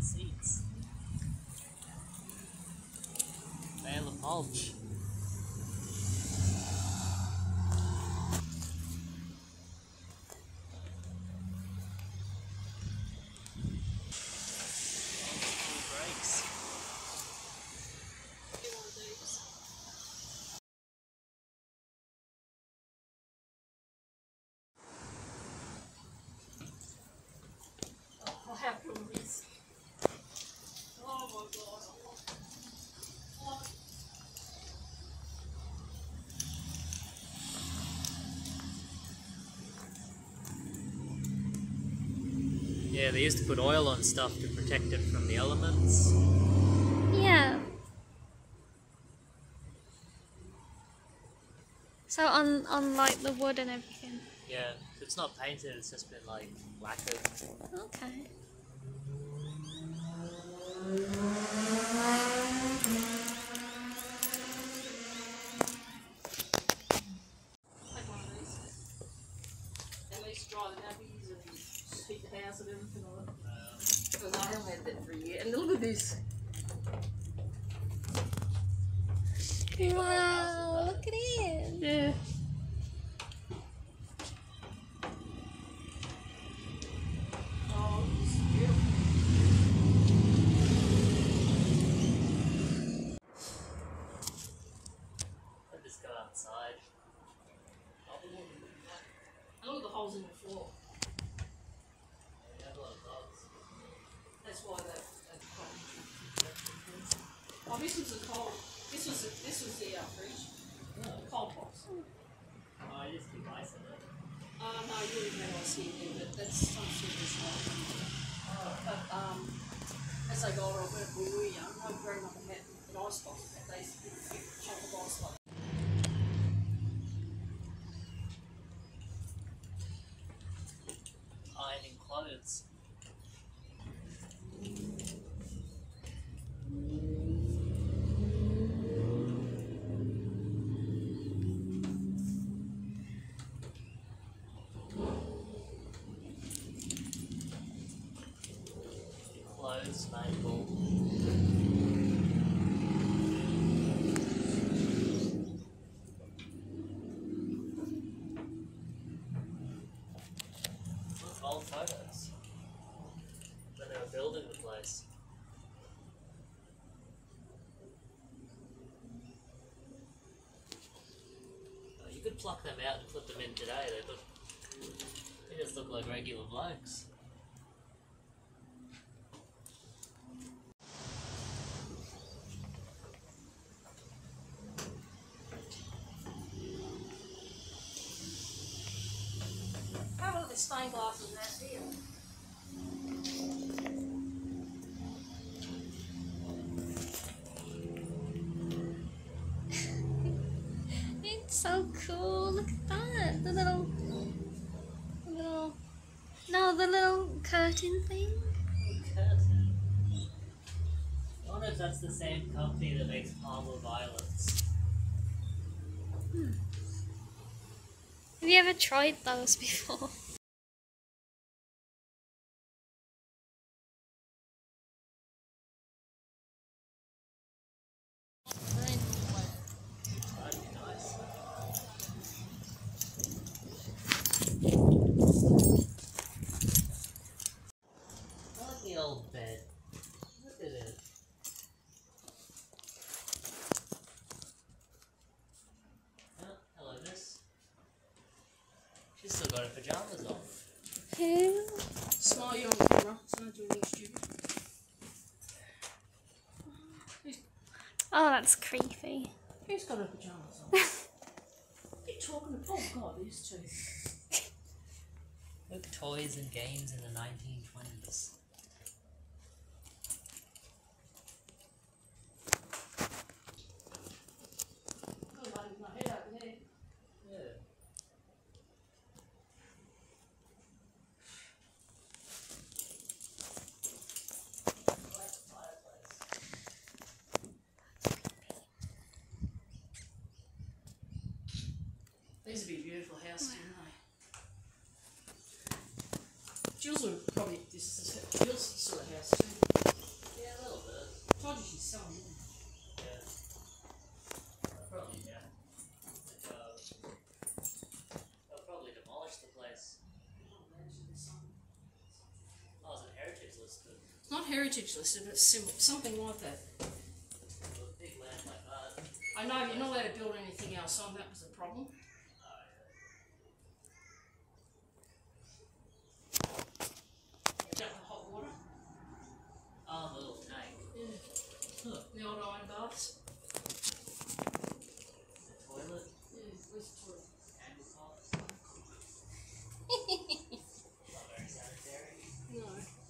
seats. Bale of mulch. Brakes. Oh, how cool it is. Oh my god. Oh. Yeah, they used to put oil on stuff to protect it from the elements. Yeah. So on like the wood and everything. Yeah, it's not painted, it's just been like lacquered. Okay. Take one of these. At least dry the nappies and heat the house and everything on it. Because I haven't had that for a year. And look at this. Wow, look at it. Yeah. Oh, it's beautiful. Let this go outside. And look at the holes in the floor. We have a lot of dogs. That's why that oh, this was a cold. This was the fridge. Oh. Cold box. Oh, I just keep ice in it. No, you wouldn't have ice here, but that's some sort of stuff. But as they got older, when we were young, my grandmother had an ice box. They used to get a chunk of ice like Ironing clothes. Clothes manual. Look, old photos. When they were building the place. Oh, you could pluck them out and put them in today. They just look like regular blokes. oh, look, there's stained glass in that here. It's so cool. Look at that. The little, no, the little curtain thing. Curtain. I wonder if that's the same company that makes Palmer Violets. Have you ever tried those before? That'd be nice. I like the old bed. Look at it. Oh, hello, miss. She's still got her pajamas on. Who? Smile you on camera, so don't do anything stupid. Oh, that's creepy. Who's got her pajamas on? You're talking to, oh god, these two. Look, toys and games in the 1920s. Oh, buddy, with my head over there. Yeah. These would be a beautiful house, wouldn't they? Jules would probably, this is Jules' sort of house too. Yeah, a little bit. Told you she's selling it. Yeah. Probably, yeah. They'll probably demolish the place. Oh, is it heritage listed? It's not heritage listed, but it's something like that. With a big land like that. I know you're not allowed to build anything else on. That was the problem. Oh, yeah. Is that the hot water? Oh, the little tank. Yeah. Huh. The old iron baths. The toilet. Yeah, where's the toilet? Candle pots. Not very sanitary. No.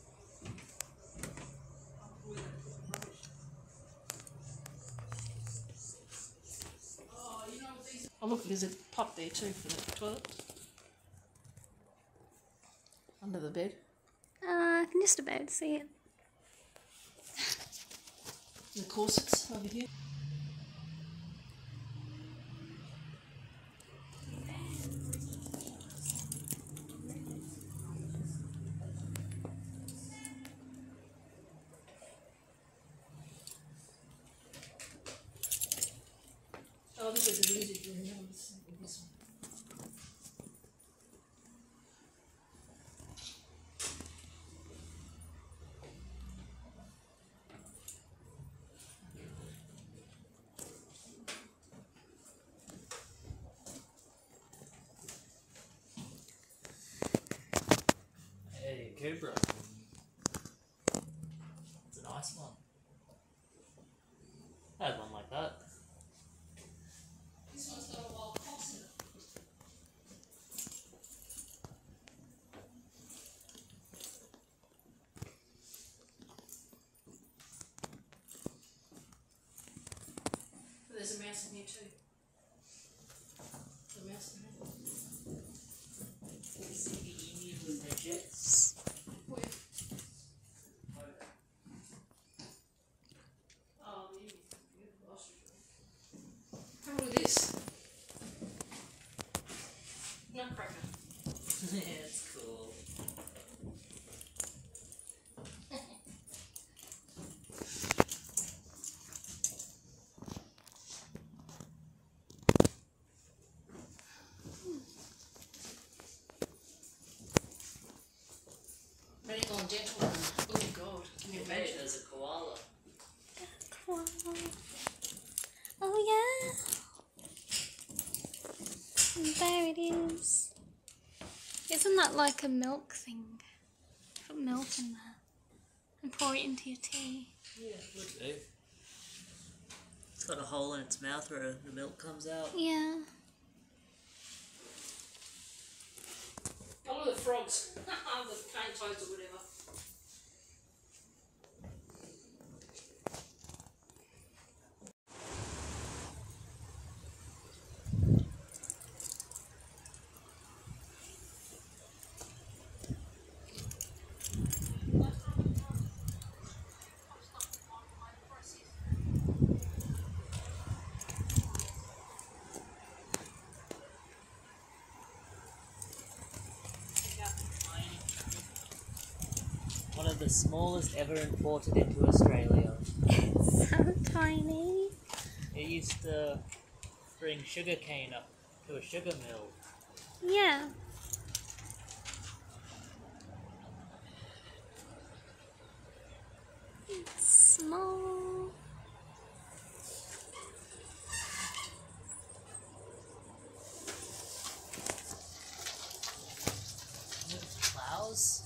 Oh, you know what these? Oh look, there's a pot there too for the toilet. Under the bed. I can just about see it. The corsets over here. Oh, this is a music room. No, this one. Hey, Cobra. It's a nice one. I had one like that. This one's got a wild fox in it. There's a mouse in here too. The mouse in here. See the emu with their jets. Where? Oh, the emu. Beautiful ostrich. Have a look at this. Nutcracker. Yeah, it's cool. Medical and dental room. Oh god, can you Hey, imagine? there's a koala. Wow. Oh yeah. And there it is. Isn't that like a milk thing? Put milk in there and pour it into your tea. Yeah, would do. It's got a hole in its mouth where the milk comes out. Yeah. Oh, look at the frogs. The cane toads or whatever. One of the smallest ever imported into Australia. It's so tiny. It used to bring sugar cane up to a sugar mill. Yeah. It's small. Plows?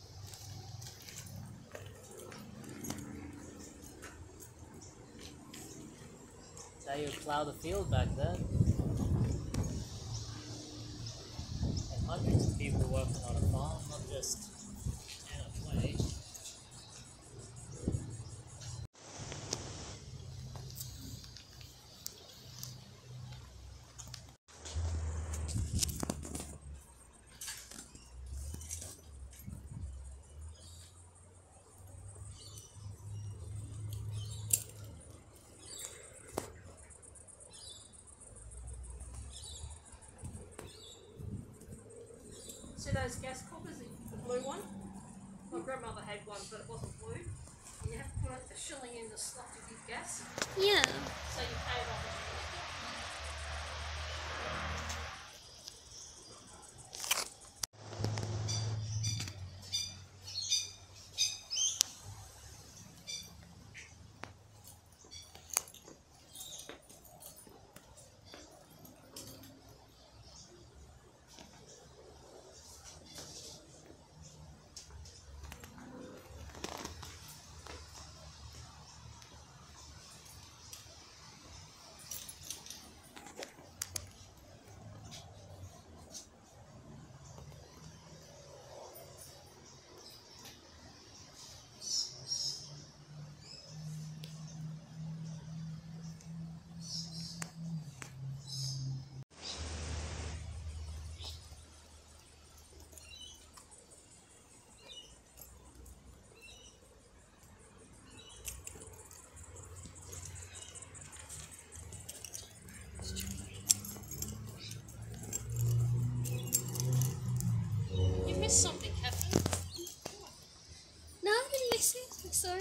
That's how you plow the field back then. And hundreds of people working on a farm, not just 10 or 20. See those gas cookers, the blue one? My grandmother had one, but it wasn't blue. It You have to put a shilling in the slot to give gas, Yeah. so you pay it off. You missed something, Catherine. No, I didn't miss it. I'm sorry.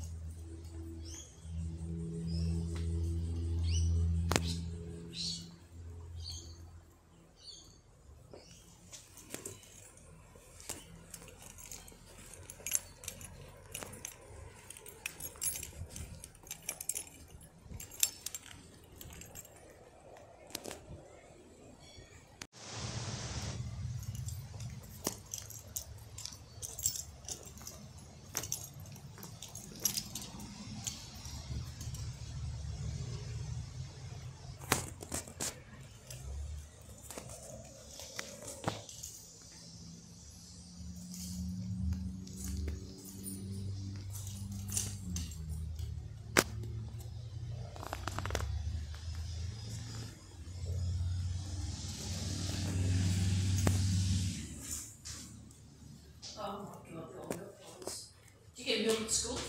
Oh my god, the old milk bottles. Do you get milk at school?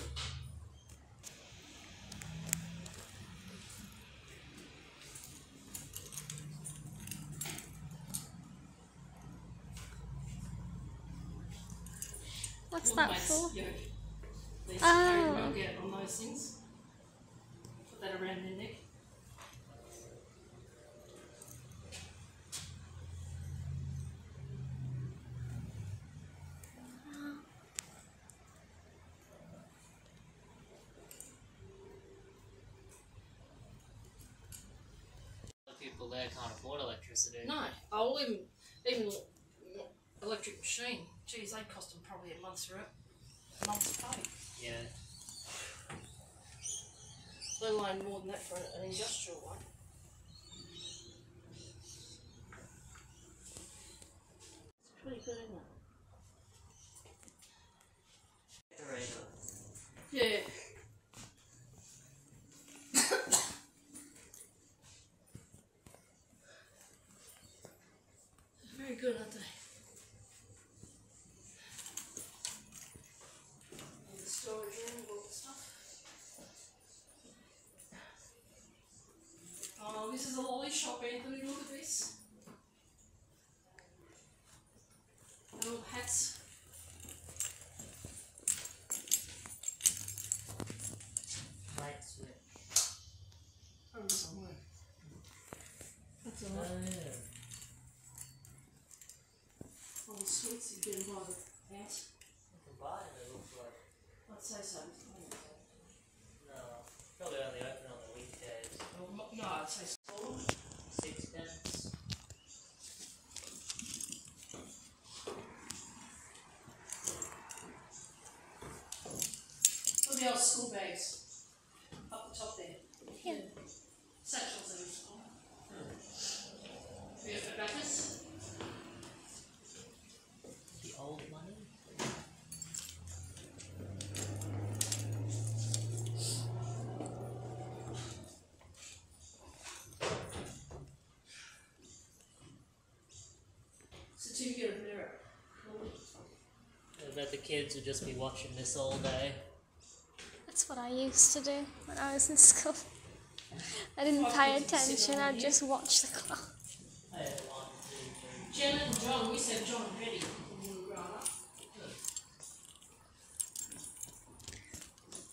What's Little that mates, for? yeah. They used to carry Oh. milk out on those things. Put that around their neck. People there can't afford electricity. No, I'll even electric machine. Geez, they cost them probably a month's rent, a month's pay. Yeah. Let alone more than that for an industrial one. It's pretty good, isn't it? Generator. Yeah. Very good, aren't they? And the storage room, all the stuff. Oh, this is a lolly shop, Anthony. Look at this. And all the hats. Light switch. Probably somewhere. That's all Oh, right. yeah. All the sweets you get by the house. You can buy it, it looks like. I'd say so. No. Probably only open on the weekdays. No, I'd say small. 6 pence. Look at the old school bags up the top there. Yeah. Satchels in school. We have tobaccos. The old money. Certificate of merit. I bet the kids would just be watching this all day. That's what I used to do when I was in school. I didn't pay attention, I'd just watch the clock. I had 1, 2, 3. Janet and John, we used to have John and Betty when we were growing up.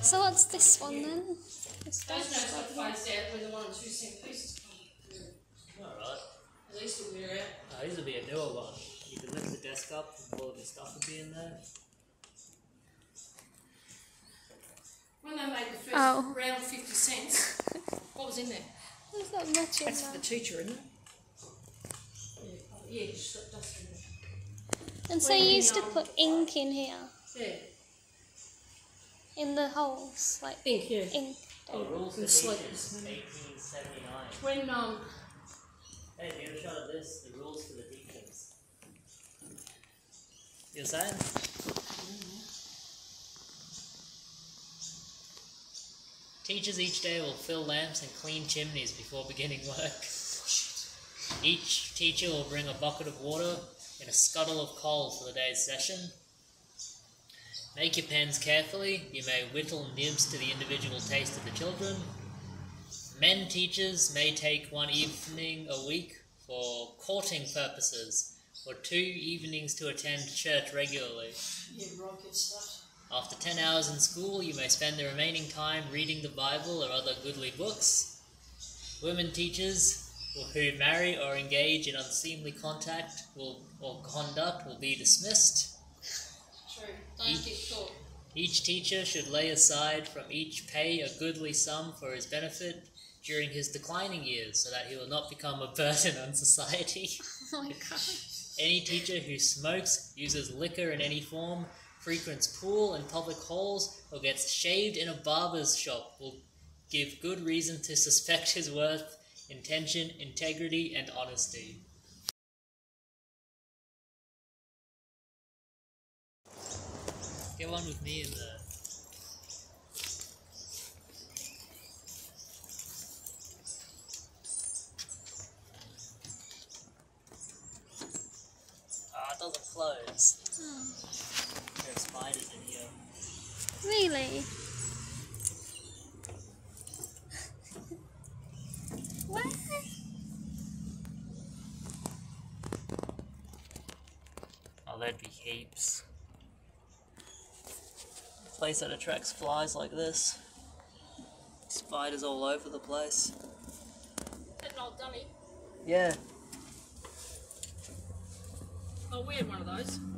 So what's this one then? This Those desk? notes got phased out when the 1 and 2 cent pieces come through. Alright. At least it'll wear out. These will be a newer one. You can lift the desk up and all of your stuff will be in there. When they made the first Oh. round of 50 cents, what was in there? There's not much in That's for the there. teacher, isn't it? Yeah, just that dust in there. And so you used to put ink in here, Yeah. in the holes, like Ink, yeah. ink. Oh, rules for And slate. teachers, 1879. When, Hey, do you have a shot of this? The rules for the teachers. You're saying? Teachers each day will fill lamps and clean chimneys before beginning work. Each teacher will bring a bucket of water and a scuttle of coal for the day's session. Make your pens carefully. You may whittle nibs to the individual taste of the children. Men teachers may take 1 evening a week for courting purposes, or 2 evenings to attend church regularly. yeah, rocket stuff. After 10 hours in school, you may spend the remaining time reading the Bible or other goodly books. Women teachers who marry or engage in unseemly conduct will be dismissed. True. Don't get caught. Each teacher should lay aside from each pay a goodly sum for his benefit during his declining years, so that he will not become a burden on society. Oh my god. Any teacher who smokes, uses liquor in any form, frequents pool and public halls, or gets shaved in a barber's shop will give good reason to suspect his worth, intention, integrity, and honesty. Get one with me in the... Ah, it doesn't close. Oh. There are spiders in here. Really? What? Oh, there'd be heaps. A place that attracts flies like this. Spiders all over the place. That an old dummy. Yeah. Oh, we had one of those.